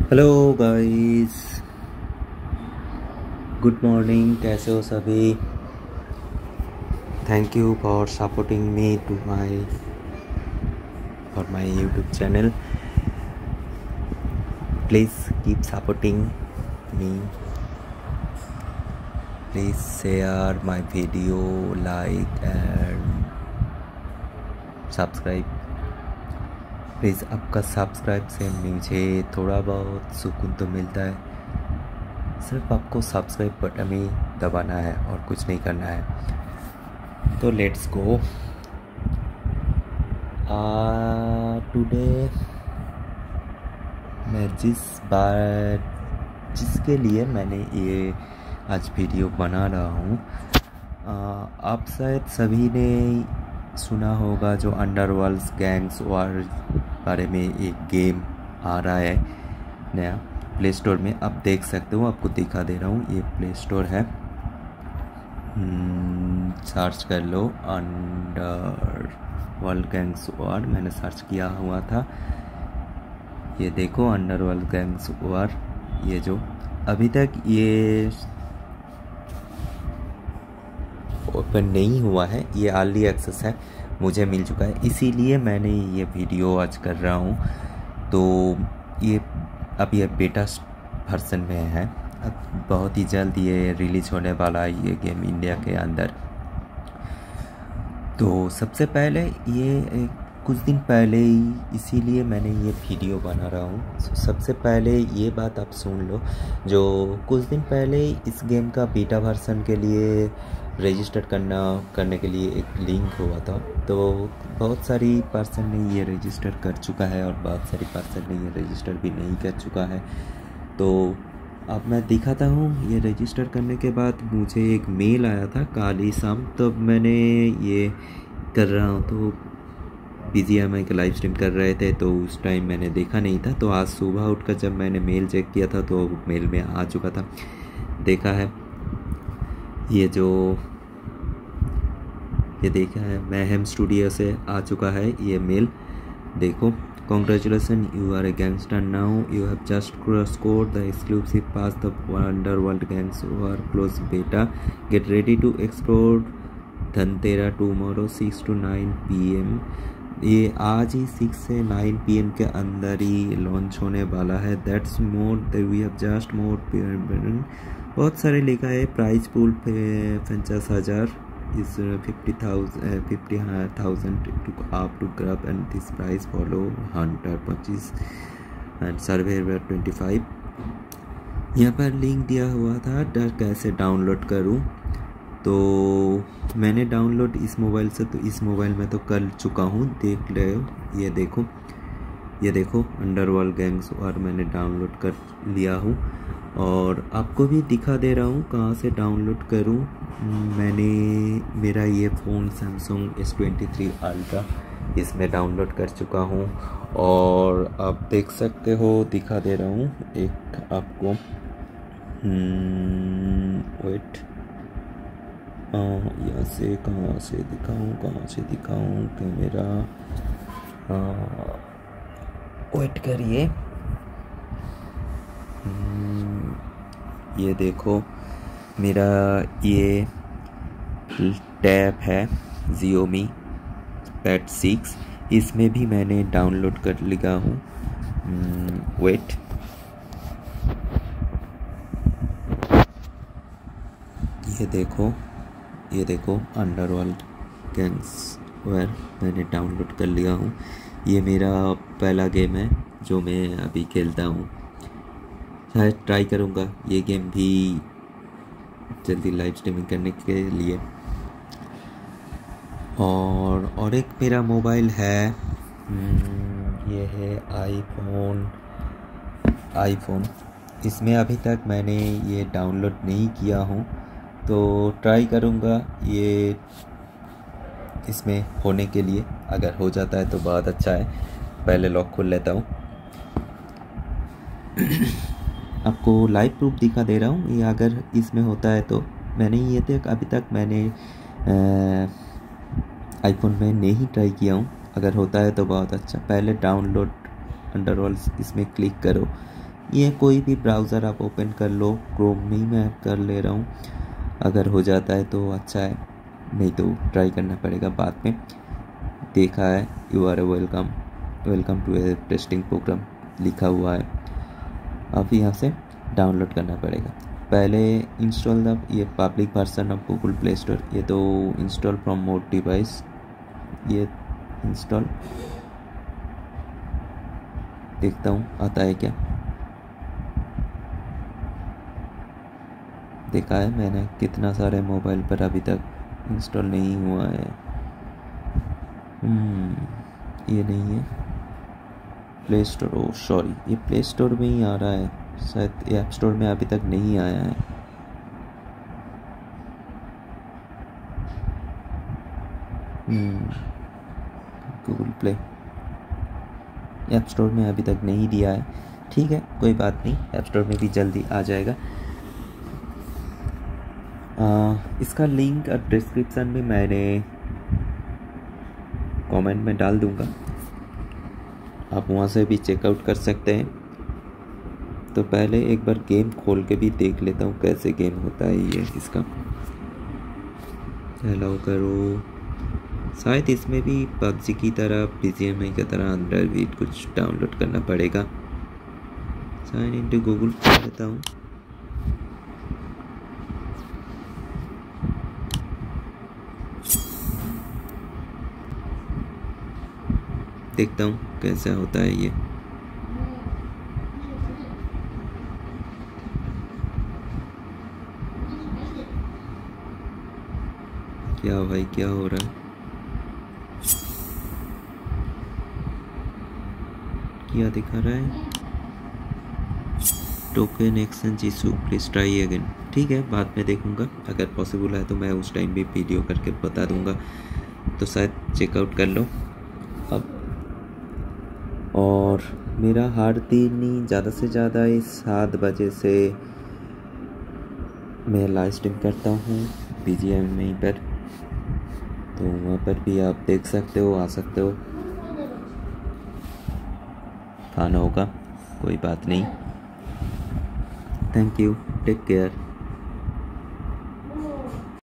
Hello guys, good morning. कैसे हो सभी? Thank you for supporting me to my YouTube channel. Please keep supporting me. Please share my video, like and subscribe. Please आपका subscribe से मुझे थोड़ा बहुत सुकून तो मिलता है। सिर्फ आपको सब्सक्राइब बटन ही दबाना है और कुछ नहीं करना है। तो लेट्स गो। टुडे मैं जिसके लिए मैंने ये आज वीडियो बना रहा हूँ, आप शायद सभी ने सुना होगा जो अंडरवर्ल्ड गैंग्स वॉर बारे में एक गेम आ रहा है नया प्ले स्टोर में। आप देख सकते हो, आपको दिखा दे रहा हूँ, ये प्ले स्टोर है। सर्च कर लो अंडरवर्ल्ड गैंग्स वॉर। मैंने सर्च किया हुआ था। ये देखो अंडरवर्ल्ड गैंग्स वॉर। ये जो अभी तक ये ओपन नहीं हुआ है, ये अर्ली एक्सेस है, मुझे मिल चुका है, इसीलिए मैंने ये वीडियो आज कर रहा हूँ। तो ये अब ये बेटा वर्जन में है। अब बहुत ही जल्द ये रिलीज होने वाला है ये गेम इंडिया के अंदर। तो सबसे पहले ये कुछ दिन पहले ही, इसीलिए मैंने ये वीडियो बना रहा हूँ। सबसे पहले ये बात आप सुन लो, जो कुछ दिन पहले इस गेम का बीटा वर्जन के लिए रजिस्टर करने के लिए एक लिंक हुआ था। तो बहुत सारी पर्सन ने ये रजिस्टर कर चुका है और बहुत सारी पर्सन ने ये रजिस्टर भी नहीं कर चुका है। तो अब मैं दिखाता हूँ। ये रजिस्टर करने के बाद मुझे एक मेल आया था कल ही शाम, तब मैंने ये कर रहा हूँ। तो BGMI का लाइव स्ट्रीम कर रहे थे, तो उस टाइम मैंने देखा नहीं था। तो आज सुबह उठकर जब मैंने मेल चेक किया था तो मेल में आ चुका था, देखा है। ये देखा है, मैहेम स्टूडियो से आ चुका है ये मेल। देखो, congratulations, you are a gangster now. You have just scored the exclusive pass the Underworld Gangs War Close Beta. Get ready to explore धनतेरा tomorrow 6 to 9 PM। ये आज ही 6 से 9 PM के अंदर ही लॉन्च होने वाला है। That's more we have just more. बहुत सारे लिखा है। Price pool 50,000 is 50,000 to up to grab, and this price follow hunter purchase and survivor 25। यहाँ पर लिंक दिया हुआ था कैसे डाउनलोड करूँ। तो मैंने डाउनलोड इस मोबाइल से, तो इस मोबाइल में तो कर चुका हूँ, देख ले। ये देखो अंडरवर्ल्ड गैंग्स और मैंने डाउनलोड कर लिया हूँ और आपको भी दिखा दे रहा हूँ कहाँ से डाउनलोड करूँ। मेरा ये फ़ोन सैमसंग S23 अल्ट्रा, इसमें डाउनलोड कर चुका हूँ और आप देख सकते हो, दिखा दे रहा हूँ एक आपको। वेट, यहाँ से कहाँ से दिखाऊँ कैमरा। वेट करिए। ये देखो, मेरा ये टैब है Xiaomi Pad 6, इसमें भी मैंने डाउनलोड कर लिया हूँ। वेट, ये देखो अंडरवर्ल्ड गैंग्स वॉर मैंने डाउनलोड कर लिया हूँ। ये मेरा पहला गेम है जो मैं अभी खेलता हूँ। शायद ट्राई करूँगा ये गेम भी जल्दी लाइव स्ट्रीमिंग करने के लिए। और एक मेरा मोबाइल है, ये है आईफोन। इसमें अभी तक मैंने ये डाउनलोड नहीं किया हूँ, तो ट्राई करूँगा ये इसमें होने के लिए। अगर हो जाता है तो बहुत अच्छा है। पहले लॉक खोल लेता हूँ। आपको लाइव प्रूफ दिखा दे रहा हूँ। ये अगर इसमें होता है तो मैंने ये तक अभी तक मैंने आईफोन में नहीं ट्राई किया हूँ। अगर होता है तो बहुत अच्छा। पहले डाउनलोड अंडरवर्ल्ड इसमें क्लिक करो, ये कोई भी ब्राउज़र आप ओपन कर लो, क्रोम में ही मैं कर ले रहा हूँ। अगर हो जाता है तो अच्छा है, नहीं तो ट्राई करना पड़ेगा बाद में। देखा है you are welcome to a testing program लिखा हुआ है। अब यहाँ से डाउनलोड करना पड़ेगा। पहले इंस्टॉल द ये public version of Google Play Store, ये तो इंस्टॉल फ्रॉम मोर डिवाइस, ये इंस्टॉल देखता हूँ आता है क्या। देखा है मैंने कितना सारे मोबाइल पर अभी तक इंस्टॉल नहीं हुआ है। ये नहीं है प्ले स्टोर, ओ सॉरी, ये प्ले स्टोर में ही आ रहा है, शायद ऐप स्टोर में अभी तक नहीं आया है। गूगल प्ले ऐप स्टोर में अभी तक नहीं दिया है। ठीक है, कोई बात नहीं, ऐप स्टोर में भी जल्दी आ जाएगा। इसका लिंक और डिस्क्रिप्शन में मैंने कमेंट में डाल दूंगा, आप वहाँ से भी चेकआउट कर सकते हैं। तो पहले एक बार गेम खोल के भी देख लेता हूँ कैसे गेम होता है ये इसका। अलाउ करो, शायद इसमें भी पबजी की तरह BGMI की तरह अंदर भी कुछ डाउनलोड करना पड़ेगा। साइन इन टू गूगल कर लेता हूँ। देखता हूँ कैसा होता है ये। क्या भाई क्या हो रहा है? क्या दिखा रहा है? Token exchange issue, please try again. ठीक है, बाद में देखूंगा, अगर पॉसिबल है तो मैं उस टाइम भी वीडियो करके बता दूंगा, तो शायद चेकआउट कर लो अब। और मेरा हर दिन ही ज़्यादा से ज़्यादा 7 बजे से मैं लाइव स्ट्रीम करता हूँ BGMI पर, तो वहाँ पर भी आप देख सकते हो, आ सकते हो। खाना होगा, कोई बात नहीं। Thank you, take care.